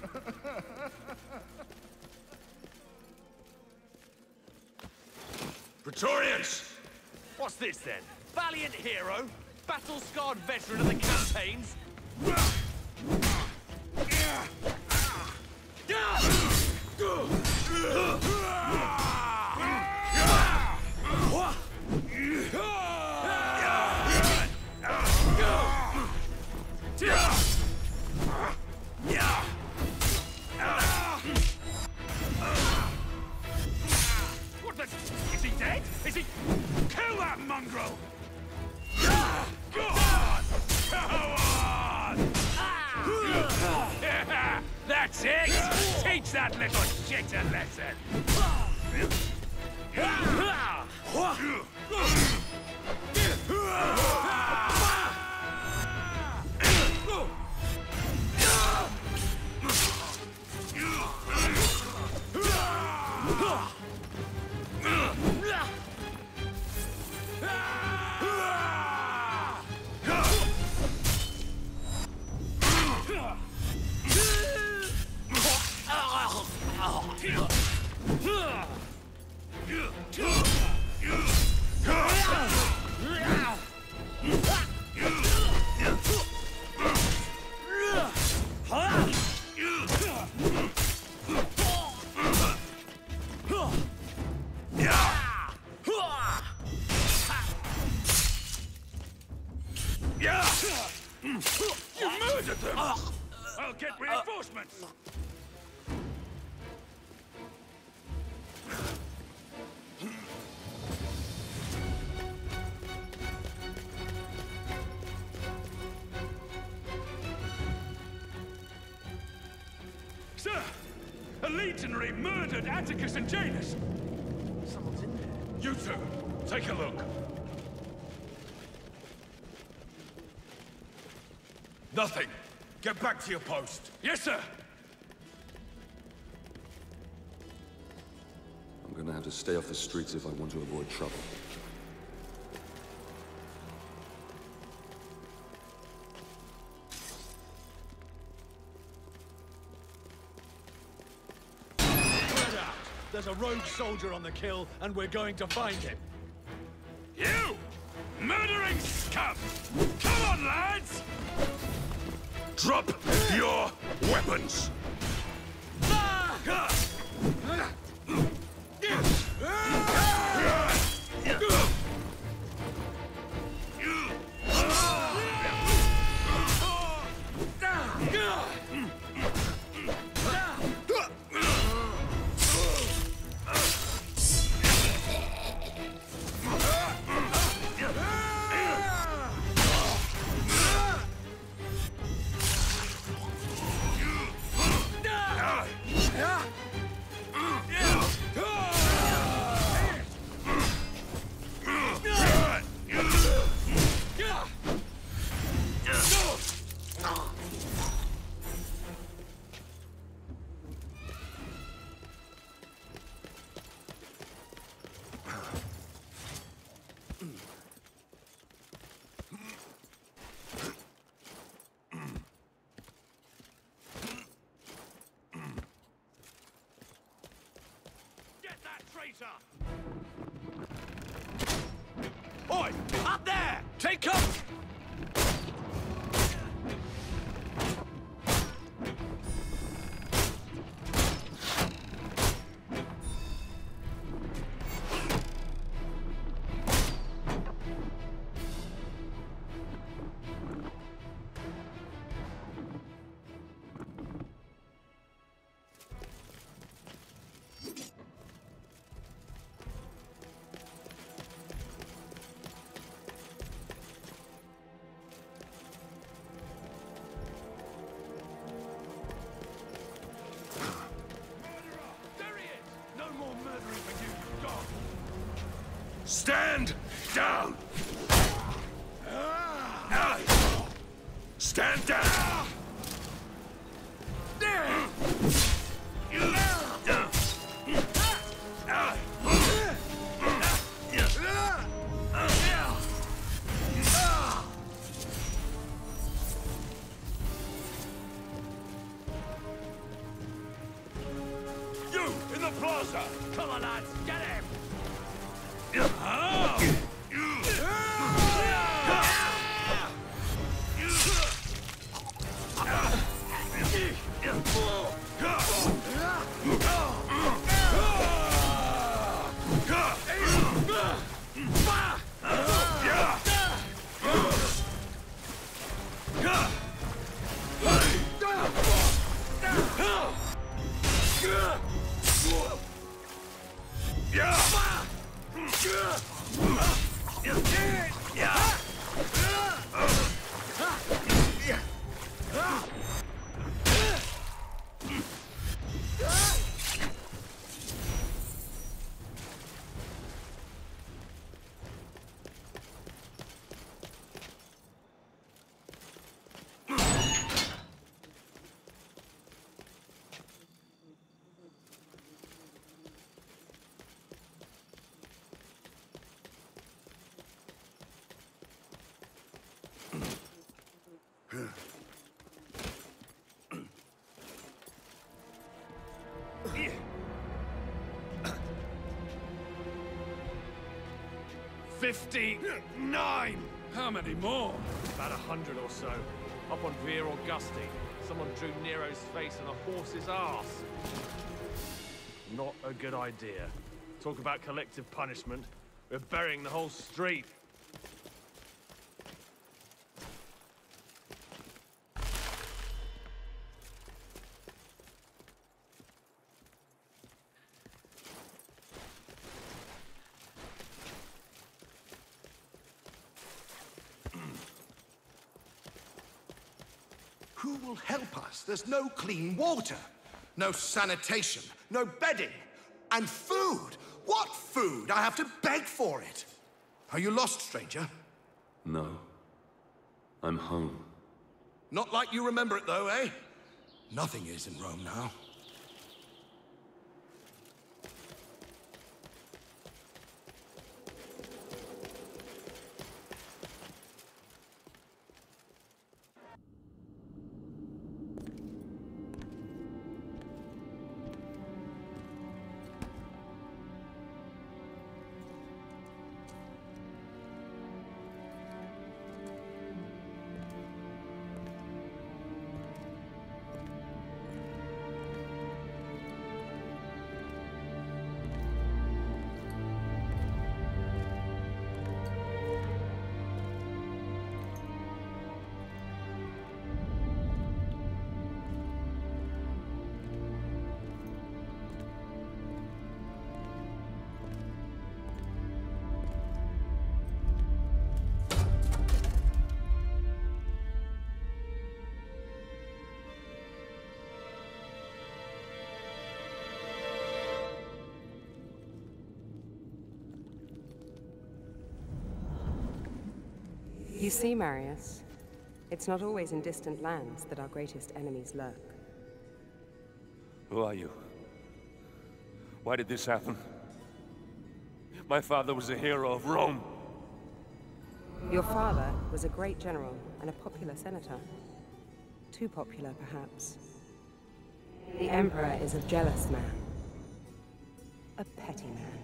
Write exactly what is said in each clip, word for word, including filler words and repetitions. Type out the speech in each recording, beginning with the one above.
Praetorians! What's this then? Valiant hero? Battle-scarred veteran of the campaigns? What the... Is he dead? Is he... Kill that mongrel! Go on! Go on! That's it! Teach that little shit a lesson! You murdered them! I'll get reinforcements! Sir! A legionary murdered Atticus and Janus! Someone's in there. You two, take a look. Nothing. Get back to your post. Yes, sir! I'm gonna have to stay off the streets if I want to avoid trouble. Spread out. There's a rogue soldier on the kill, and we're going to find him. You! Murdering scum! Come on, lads! Drop your weapons! Oi! Up there! Take cover! Stand down! Stand down! plaza! Come on, lads, get him! Fifty-nine! How many more? About a hundred or so. Up on Via Augusti, someone drew Nero's face on a horse's ass. Not a good idea. Talk about collective punishment. We're burying the whole street. Who will help us? There's no clean water, no sanitation, no bedding, and food. What food? I have to beg for it. Are you lost, stranger? No. I'm home. Not like you remember it, though, eh? Nothing is in Rome now. You see, Marius, it's not always in distant lands that our greatest enemies lurk. Who are you? Why did this happen? My father was a hero of Rome. Your father was a great general and a popular senator. Too popular, perhaps. The Emperor is a jealous man. A petty man.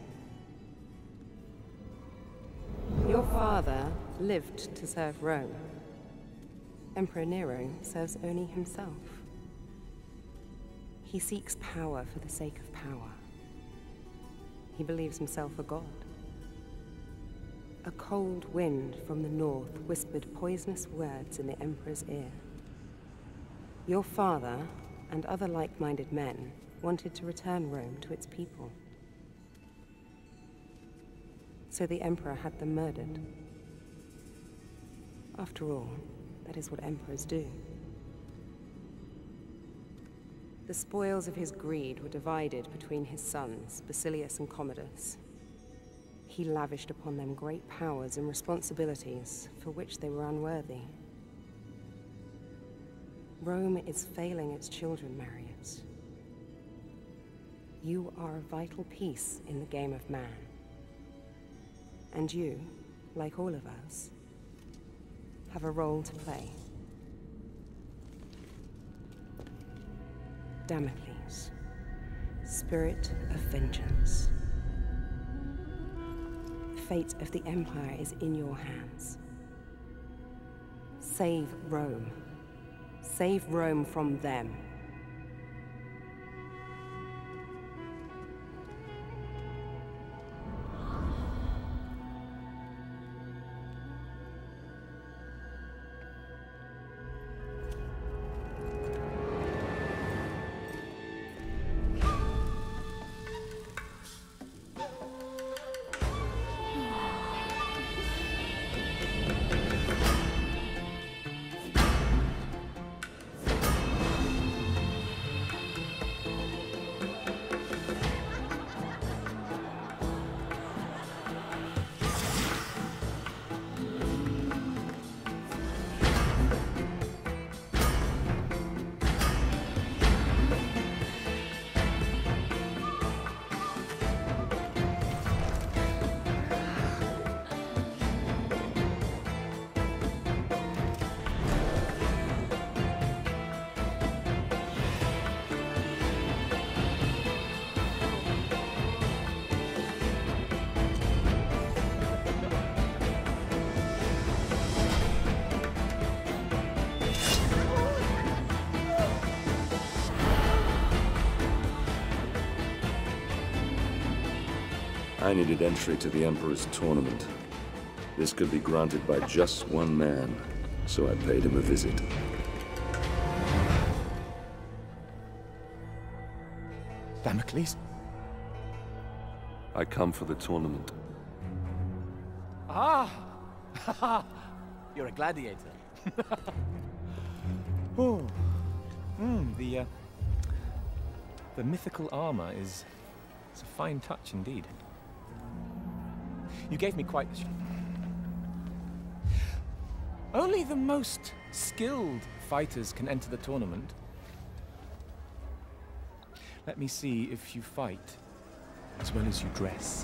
Your father lived to serve Rome. Emperor Nero serves only himself. He seeks power for the sake of power. He believes himself a god. A cold wind from the north whispered poisonous words in the Emperor's ear. Your father and other like-minded men wanted to return Rome to its people. So the Emperor had them murdered. After all, that is what emperors do. The spoils of his greed were divided between his sons, Basilius and Commodus. He lavished upon them great powers and responsibilities for which they were unworthy. Rome is failing its children, Marius. You are a vital piece in the game of man. And you, like all of us, have a role to play. Damocles, Spirit of vengeance. The fate of the Empire is in your hands. Save Rome. Save Rome from them. I needed entry to the Emperor's tournament. This could be granted by just one man, so I paid him a visit. Damocles? I come for the tournament. Ah! You're a gladiator. Oh. Mm, the, uh... The mythical armor is... It's a fine touch indeed. You gave me quite the... Only the most skilled fighters can enter the tournament. Let me see if you fight as well as you dress.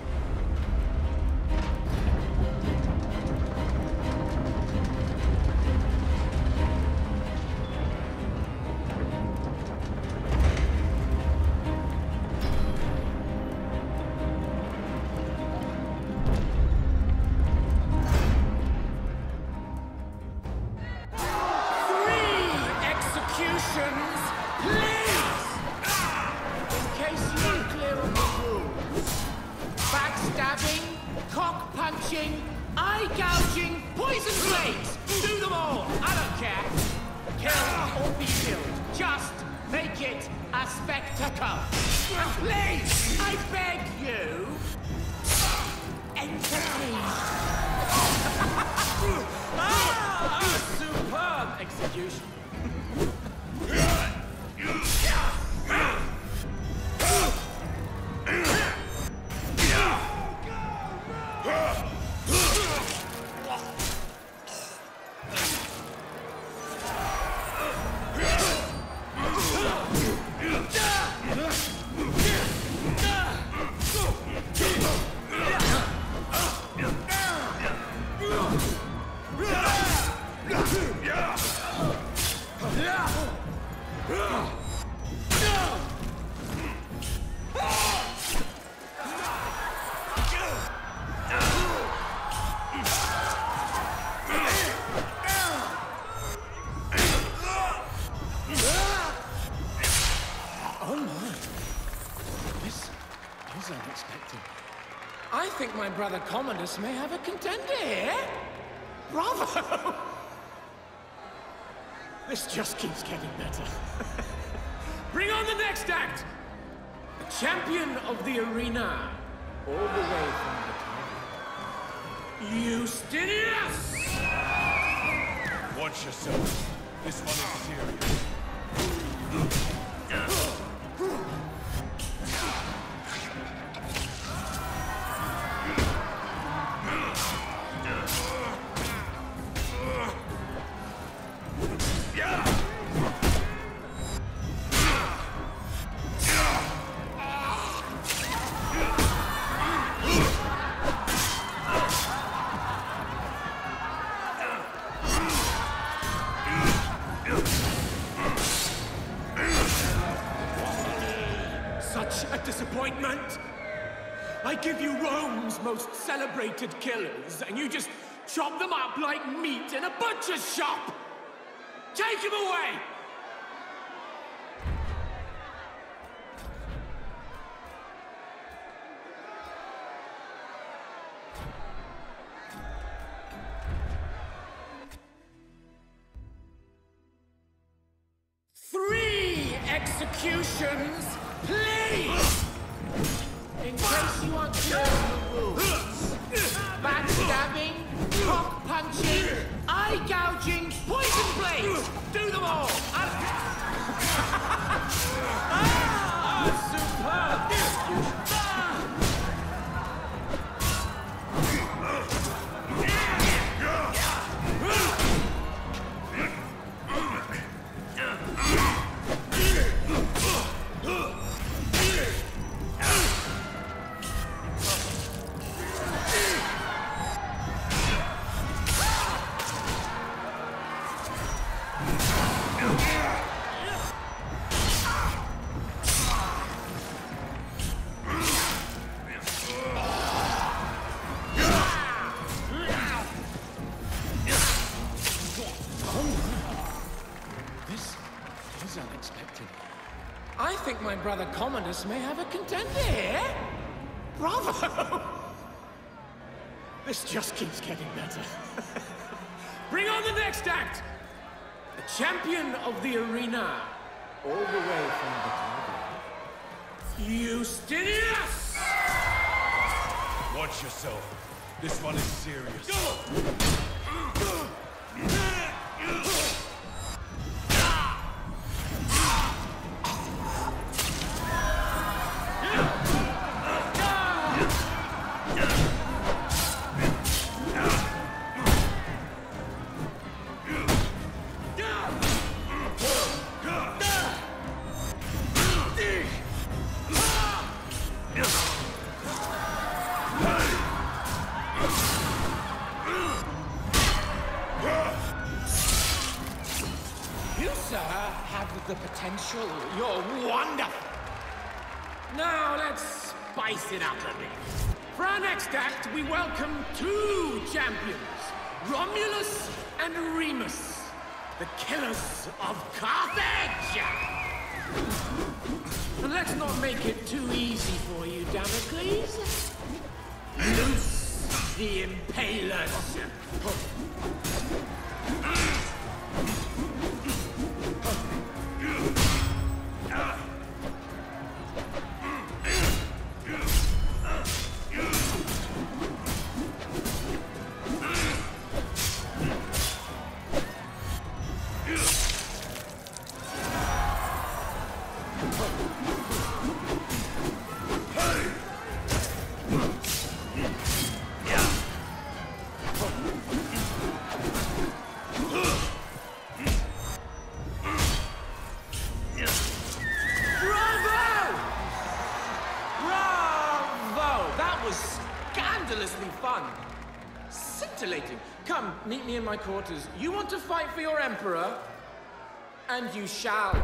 My brother Commodus may have a contender here. Bravo! This just keeps getting better. Bring on the next act! The champion of the arena, all the way from Britannia, Justinius! Watch yourself. This one is serious. disappointment? I give you Rome's most celebrated killers, and you just chop them up like meat in a butcher's shop! Take him away! Three executions, please! In case you want to learn the rules. Backstabbing, cock punching, eye gouging, poison blades! Do them all! Ah, superb! I think my brother Commodus may have a contender here. Bravo! This just keeps getting better. Bring on the next act! The champion of the arena, all the way from Britannia. Justinius! Watch yourself. This one is serious. The potential. You're wonderful. Now let's spice it up a bit. For our next act, we welcome two champions, Romulus and Remus, the killers of Carthage. And let's not make it too easy for you, Damocles. Loose the impalers. Scintillating. Come, meet me in my quarters. You want to fight for your emperor? And you shall.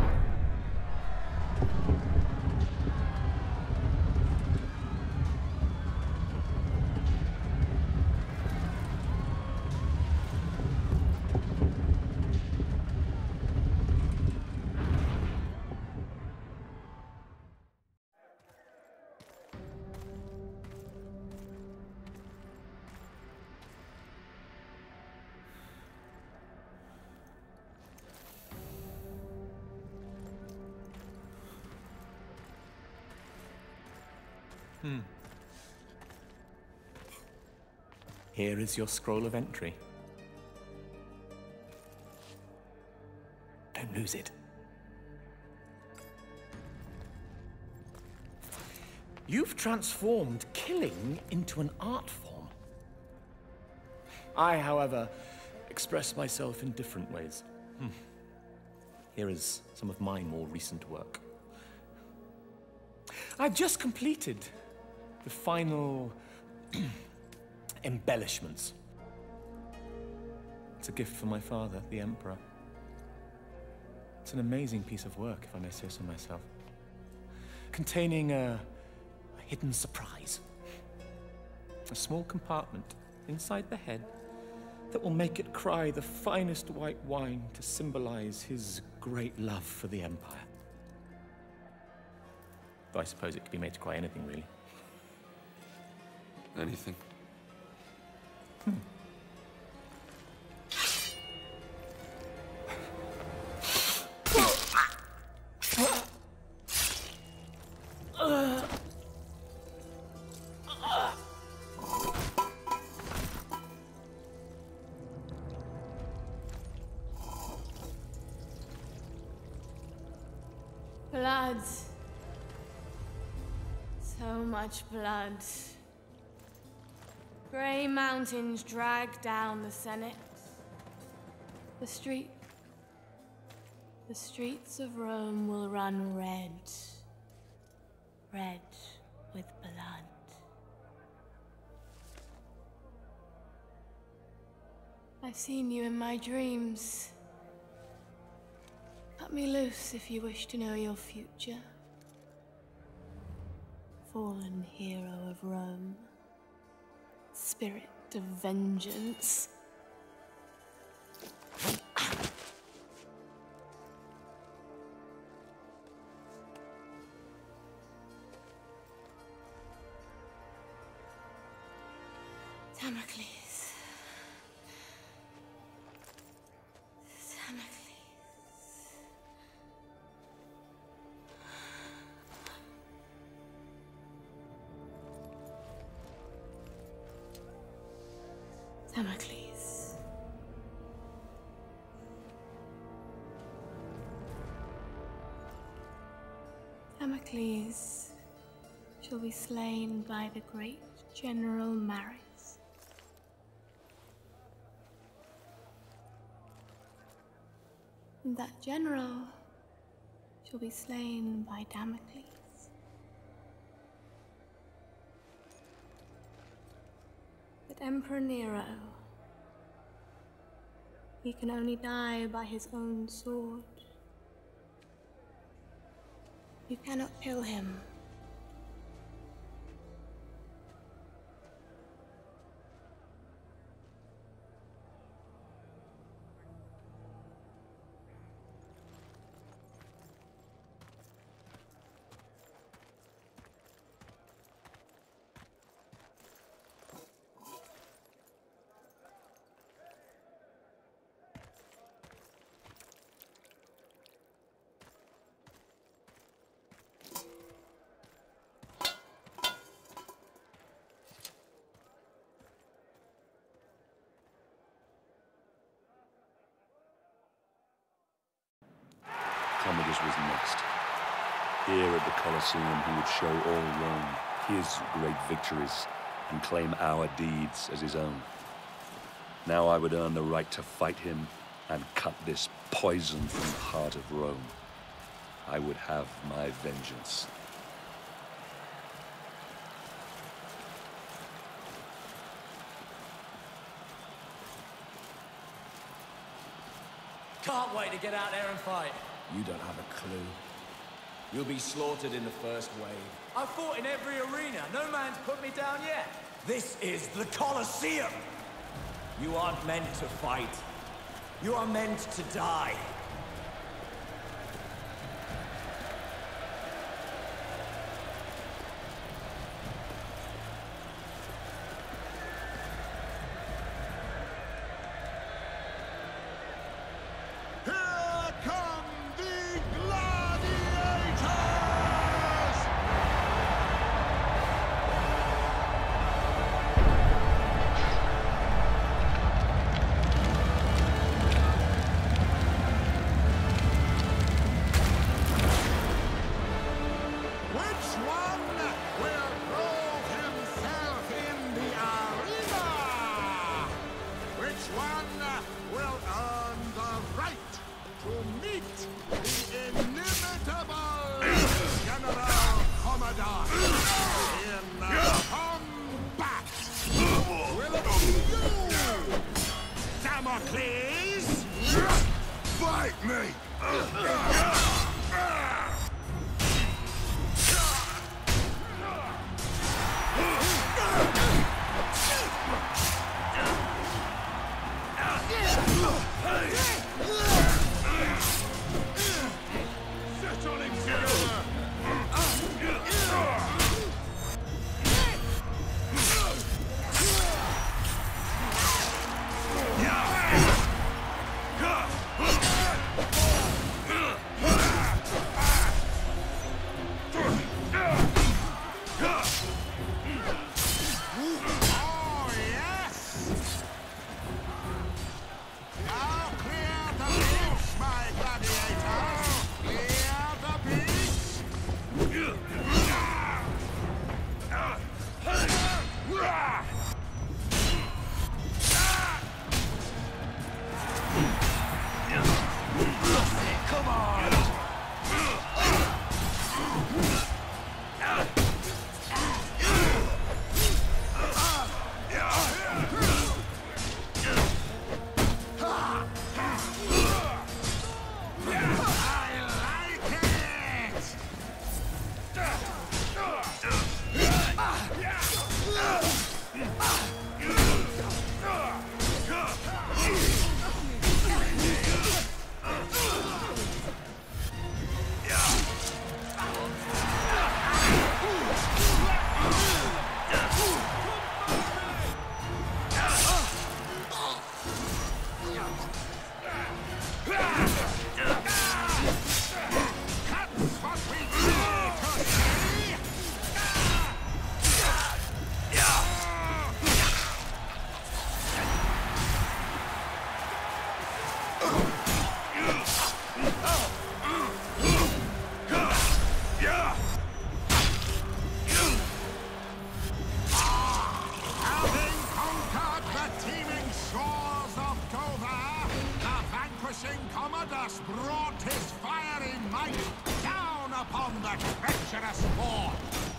Hmm. Here is your scroll of entry. Don't lose it. You've transformed killing into an art form. I, however, express myself in different ways. Hmm. Here is some of my more recent work. I've just completed the final embellishments. It's a gift from my father, the Emperor. It's an amazing piece of work, if I may say so myself. containing a, a hidden surprise. A small compartment inside the head that will make it cry the finest white wine to symbolize his great love for the Empire. Though I suppose it could be made to cry anything, really. Anything? Hmm. Blood. So much blood. Grey mountains drag down the Senate. The street... The streets of Rome will run red. Red with blood. I've seen you in my dreams. Cut me loose if you wish to know your future. Fallen hero of Rome. Spirit of vengeance. Damocles. Damocles. Damocles. Damocles shall be slain by the great General Marius. And that general shall be slain by Damocles. But Emperor Nero, he can only die by his own sword. You cannot kill him. Commodus was next. Here at the Colosseum, he would show all Rome his great victories and claim our deeds as his own. Now I would earn the right to fight him and cut this poison from the heart of Rome. I would have my vengeance. Can't wait to get out there and fight. You don't have a clue. You'll be slaughtered in the first wave. I've fought in every arena. No man's put me down yet. This is the Colosseum. You aren't meant to fight. You are meant to die. Damocles! Fight me! Come on! Brought his fiery might down upon the treacherous fort.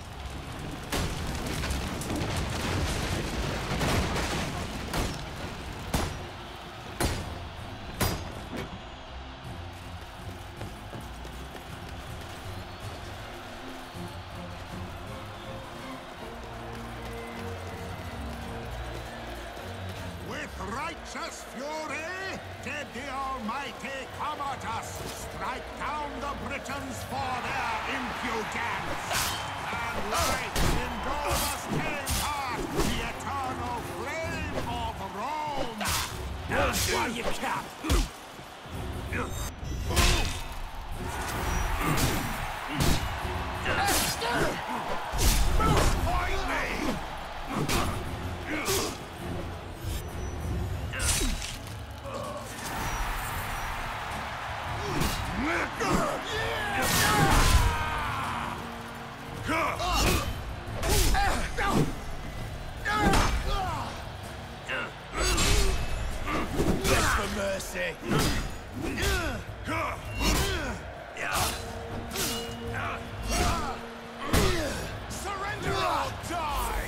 With righteous fury did the Almighty Commodus strike down the Britons for their impudence, and light in Dover's tame heart the eternal flame of Rome. Why you cap? Fight me! Beg for mercy. Surrender or die!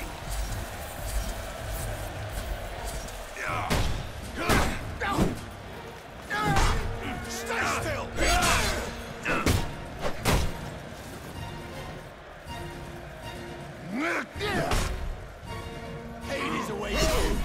Stay still! Hades awaits you.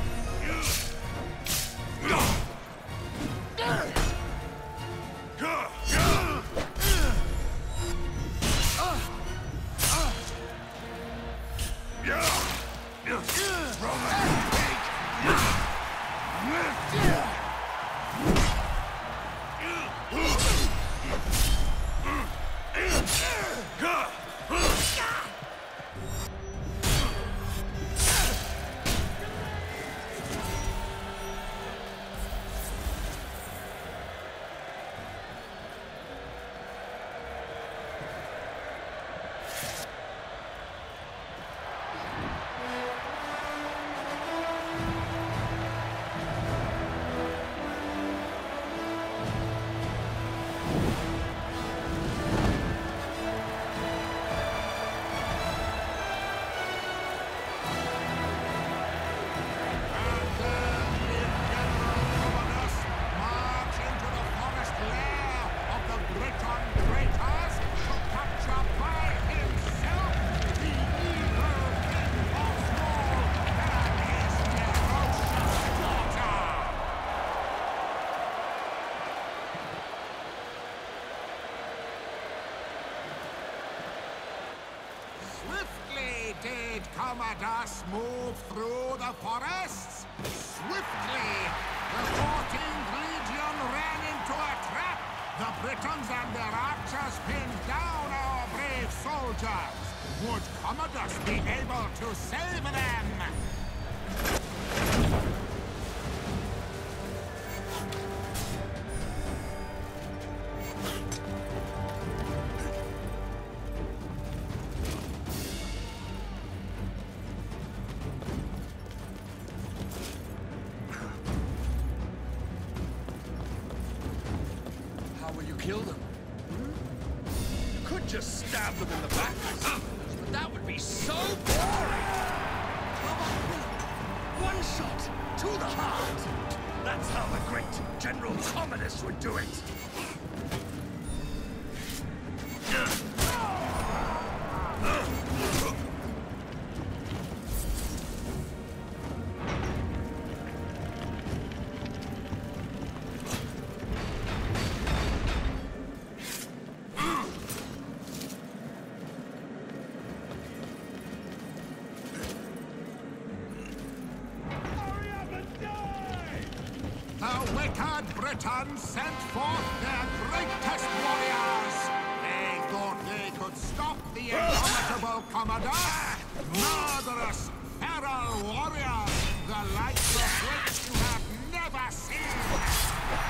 did Commodus move through the forests? Swiftly, the fourteenth Legion ran into a trap. The Britons and their archers pinned down our brave soldiers. Would Commodus be able to save them? How will you kill them? You could just stab them in the back, I suppose, but that would be so boring! One shot, to the heart! That's how the great General Commodus would do it! The wicked Britons sent forth their greatest warriors. They thought they could stop the indomitable Commodus. Murderous, feral warriors, the likes of which you have never seen.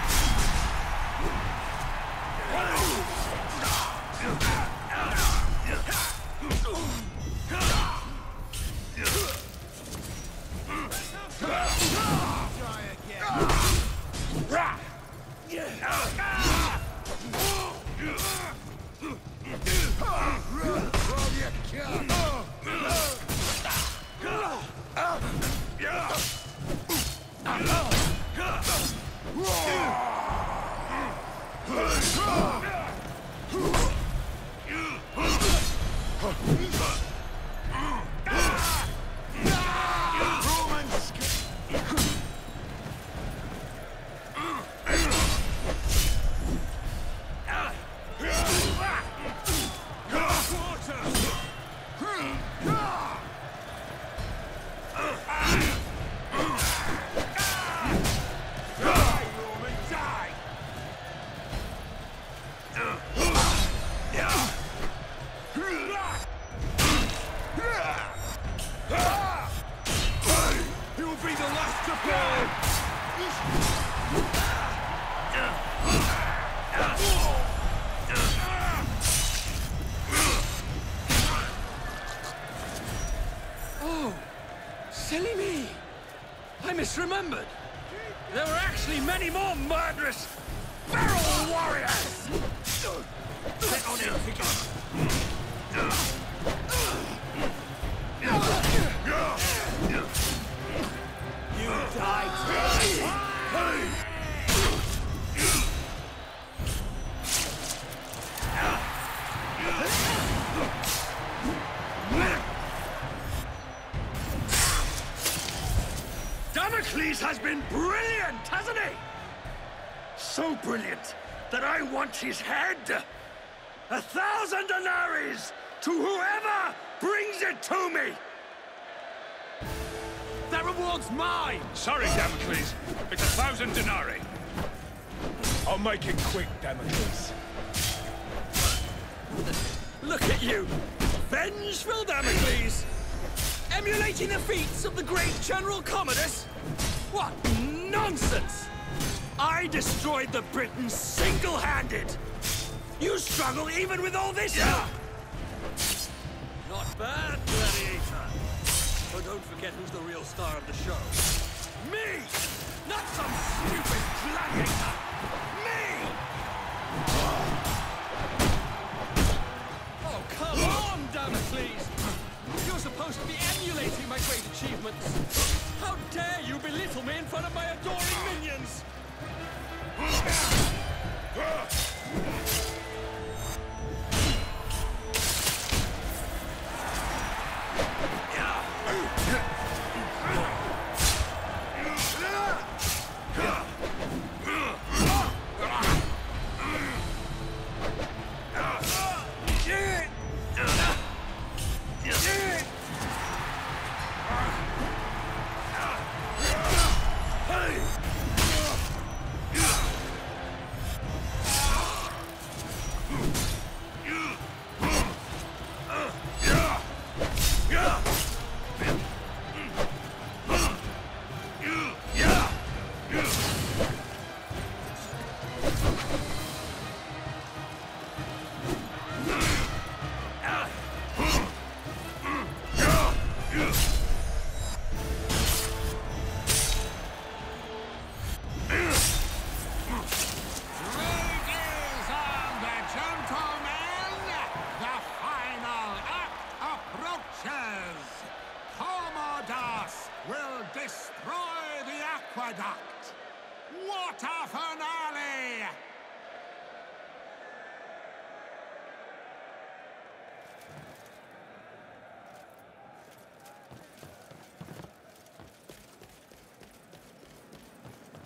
Misremembered. There were actually many more murderous feral warriors. Get on it, you died. Damocles has been brilliant, hasn't he? So brilliant that I want his head. A thousand denaries to whoever brings it to me. That reward's mine. Sorry, Damocles. It's a thousand denarii. I'll make it quick, Damocles. Look at you, vengeful Damocles. Emulating the feats of the great General Commodus? What nonsense! I destroyed the Britons single-handed! You struggle even with all this help! Not bad, gladiator. But don't forget who's the real star of the show. Me! Not some stupid gladiator! Me! Oh, come on, Damocles! You're supposed to be emulating my great achievements. How dare you belittle me in front of my adoring minions?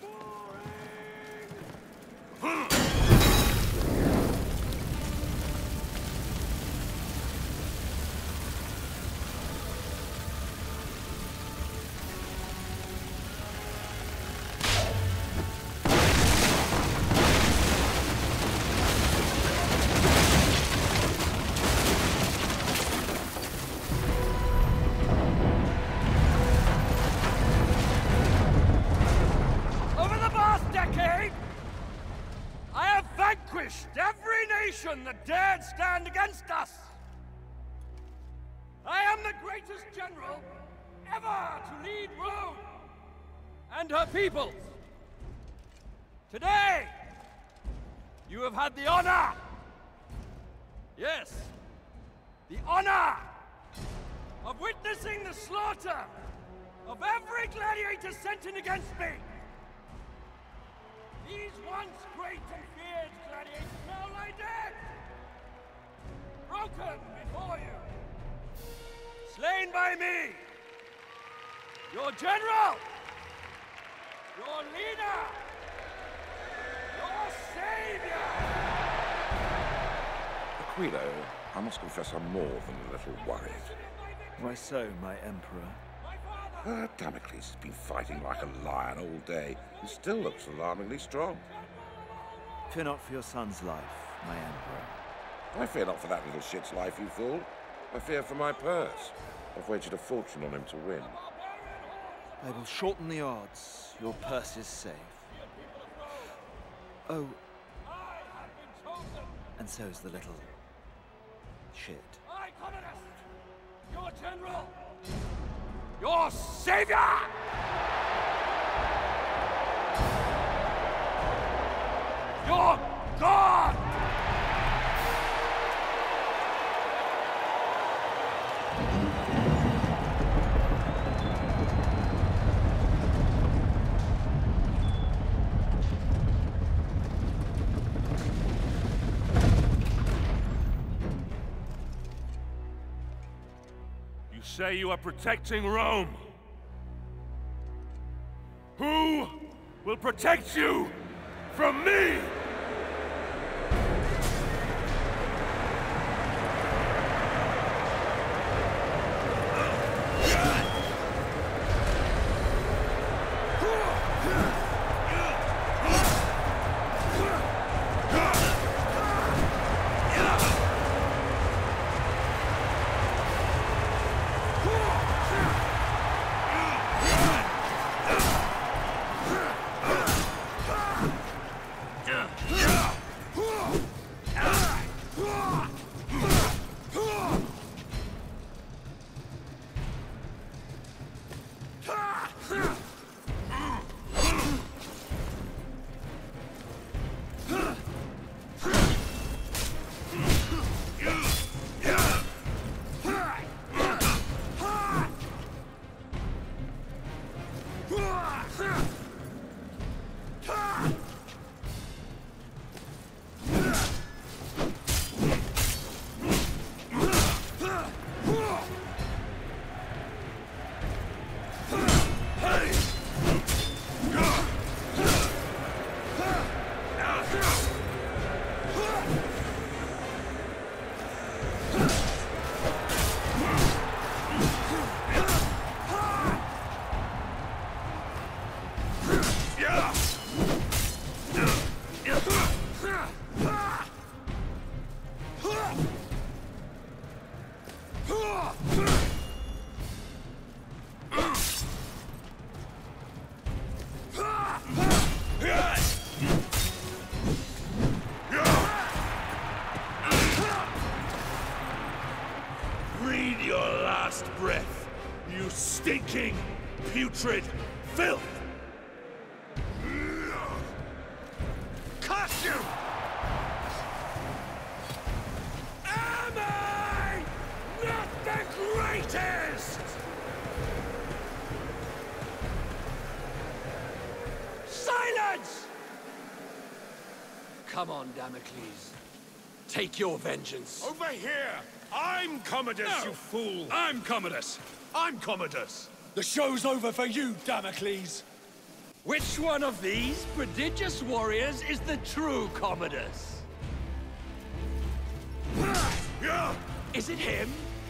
Every nation that dared stand against us! I am the greatest general ever to lead Rome and her peoples! Today, you have had the honor! Yes, the honor of witnessing the slaughter of every gladiator sent in against me! These once great and feared gladiators now lie dead! Broken before you! Slain by me! Your general! Your leader! Your savior! Aquilo, I must confess I'm more than a little worried. Why so, my emperor? Uh, Damocles has been fighting like a lion all day and still looks alarmingly strong. Fear not for your son's life, my emperor. I fear not for that little shit's life, you fool. I fear for my purse. I've wagered a fortune on him to win. I will shorten the odds. Your purse is safe. Oh. And so's the little shit. I, Commodus! Your general! Your savior! Your God! You say you are protecting Rome. Who will protect you from me? Breathe your last breath, you stinking, putrid filth! Curse you! Am I not the greatest? Silence! Come on, Damocles. Take your vengeance. Over here! I'm Commodus, No. you fool! I'm Commodus. I'm Commodus. The show's over for you, Damocles. Which one of these prodigious warriors is the true Commodus? Is it him?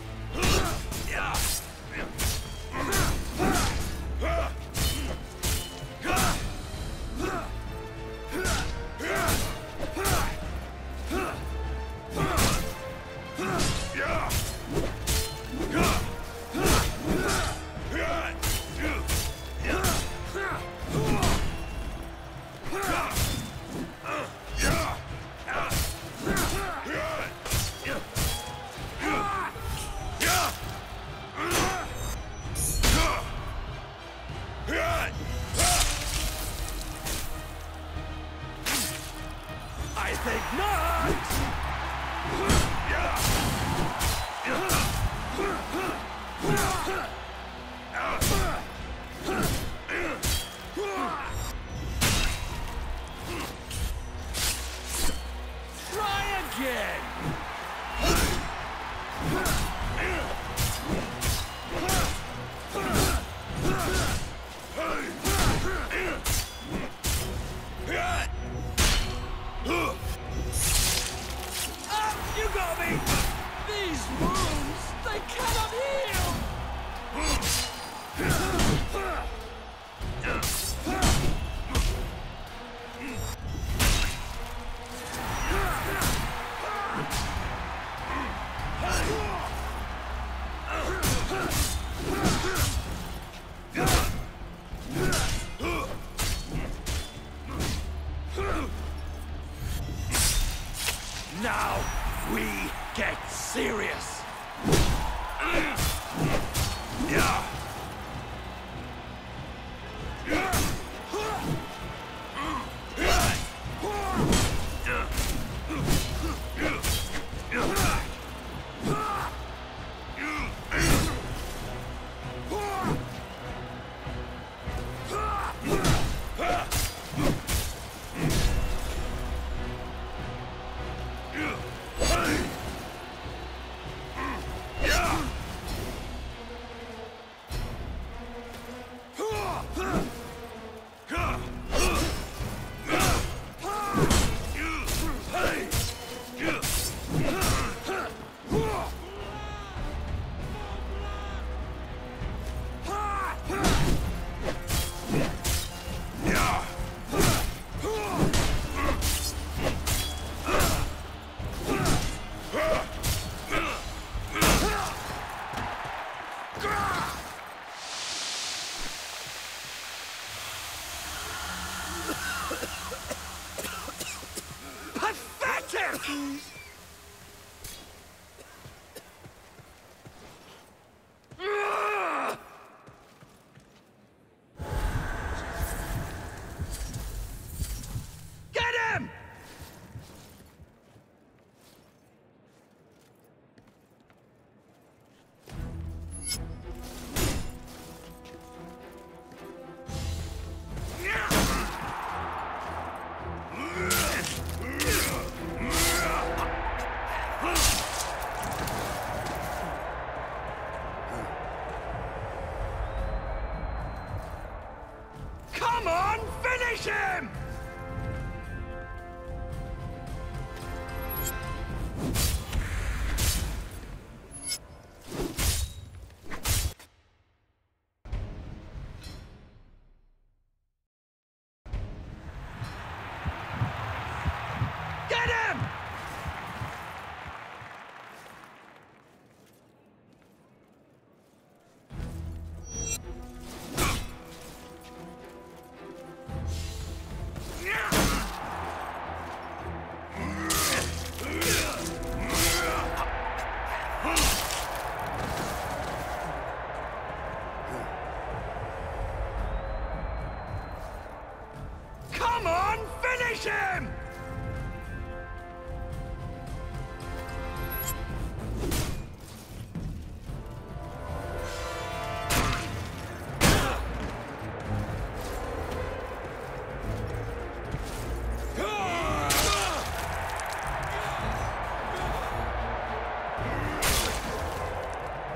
Now we get serious. Yeah.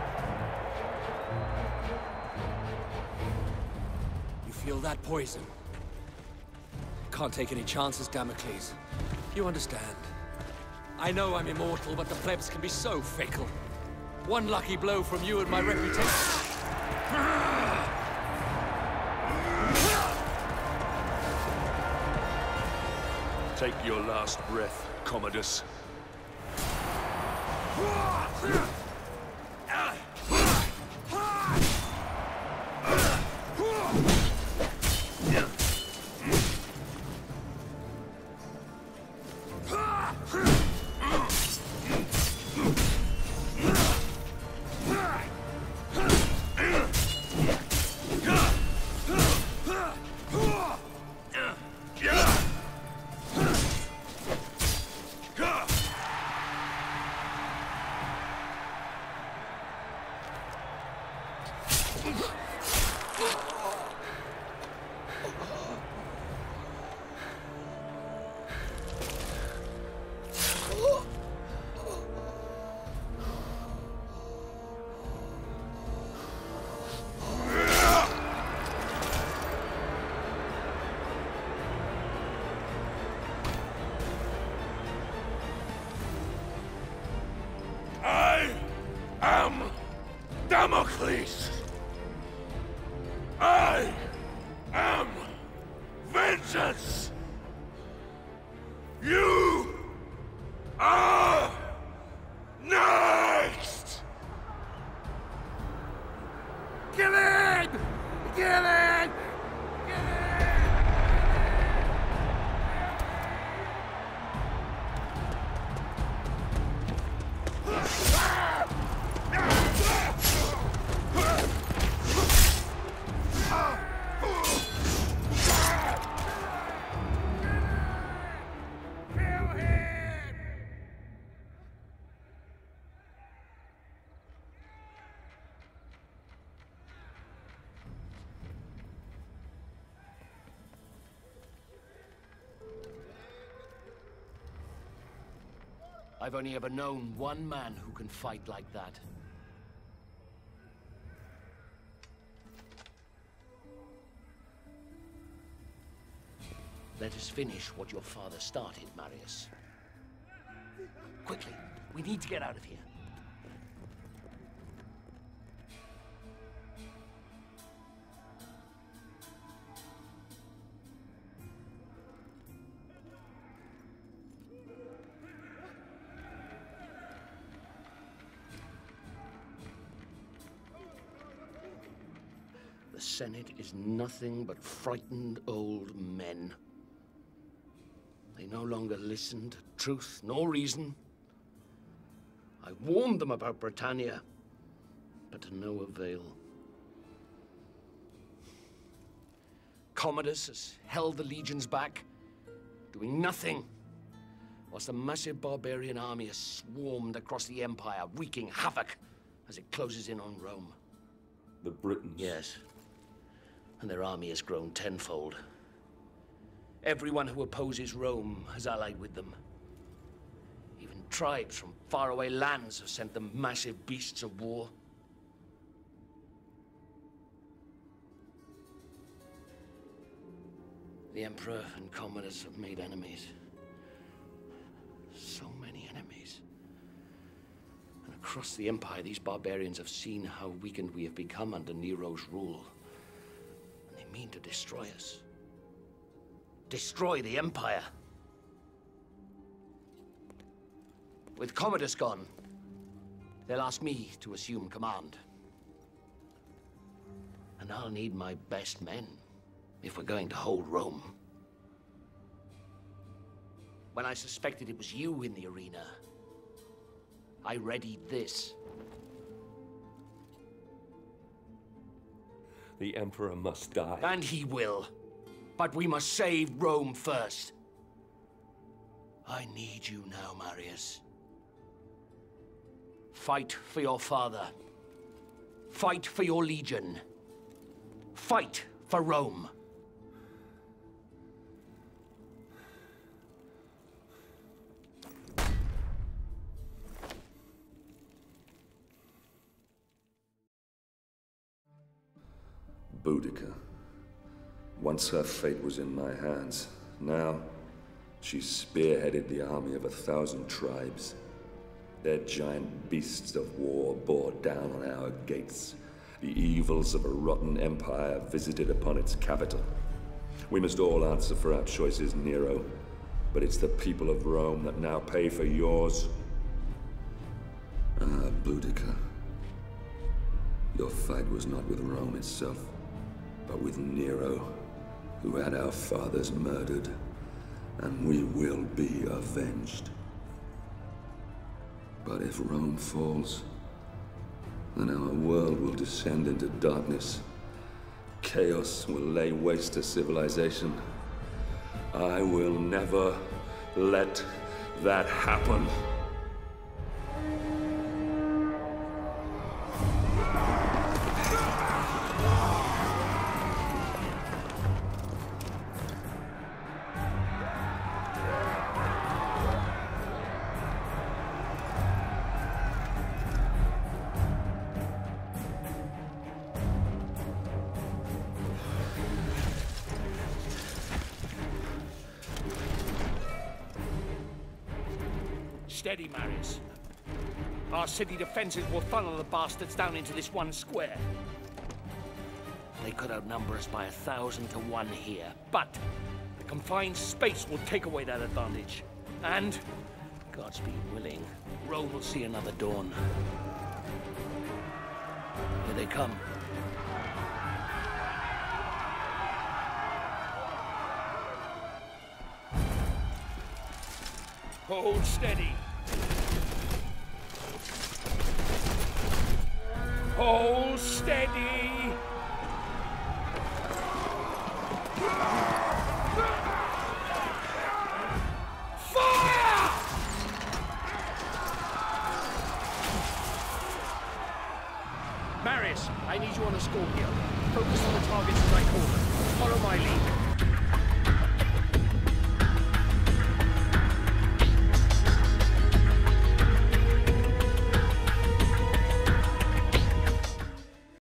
Feel that poison? can't take any chances, Damocles. You understand. I know I'm immortal, but the plebs can be so fickle. One lucky blow from you and my reputation... Take your last breath, Commodus. Damocles! I am vengeance! You are next! Kill him! Kill him! I've only ever known one man who can fight like that. Let us finish what your father started, Marius. Quickly, we need to get out of here. The Senate is nothing but frightened old men. They no longer listen to truth nor reason. I warned them about Britannia, but to no avail. Commodus has held the legions back, doing nothing, whilst a massive barbarian army has swarmed across the Empire, wreaking havoc as it closes in on Rome. The Britons? Yes. And their army has grown tenfold. Everyone who opposes Rome has allied with them. Even tribes from faraway lands have sent them massive beasts of war. The Emperor and Commodus have made enemies. So many enemies. And across the Empire, these barbarians have seen how weakened we have become under Nero's rule. Mean to destroy us. Destroy the Empire. With Commodus gone, they'll ask me to assume command. And I'll need my best men if we're going to hold Rome. When I suspected it was you in the arena, I readied this. The Emperor must die. And he will. But we must save Rome first. I need you now, Marius. Fight for your father. Fight for your legion. Fight for Rome. Boudica. Once her fate was in my hands, Now, she spearheaded the army of a thousand tribes. Their giant beasts of war bore down on our gates. The evils of a rotten empire visited upon its capital. We must all answer for our choices, Nero. But it's the people of Rome that now pay for yours. Ah, Boudica. Your fight was not with Rome itself, but with Nero, who had our fathers murdered. And we will be avenged. But if Rome falls, then our world will descend into darkness. Chaos will lay waste to civilization. I will never let that happen. Steady, Marius. Our city defenses will funnel the bastards down into this one square. They could outnumber us by a thousand to one here, but the confined space will take away that advantage. And, God's be willing, Rome will see another dawn. Here they come. Hold steady. Hold steady. Fire! Marius, I need you on a score here. Focus on the targets as I call them. Follow my lead.